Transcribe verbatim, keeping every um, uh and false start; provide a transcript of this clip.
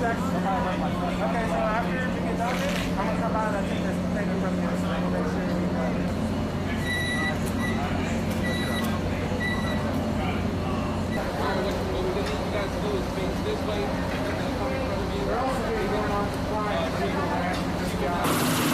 Okay, so after you get done with it, I'm gonna come by and I'll take this paper from you. So I'm gonna make sure you got it. Alright, what we need you guys to do is face this way and then come in front of you. We're also going to go on flying. So you can actually just be out.